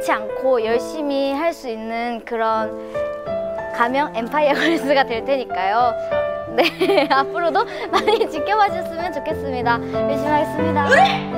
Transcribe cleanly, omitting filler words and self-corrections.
잃지 않고 열심히 할 수 있는 그런 가명 엠파이어 걸스가 될 테니까요. 네, 앞으로도 많이 지켜봐 주셨으면 좋겠습니다. 열심히 하겠습니다.